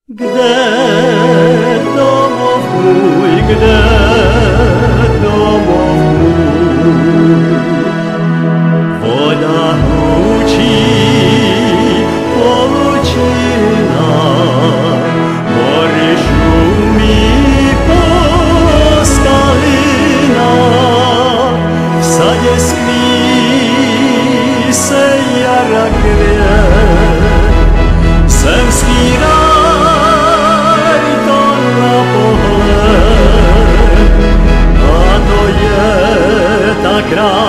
Kde domov můj, kde domov můj? Voda hučí, polučina, moře šumí po skalinách. V sadě skví se jara květ, zemský raj to na pohled, a to je ta krásná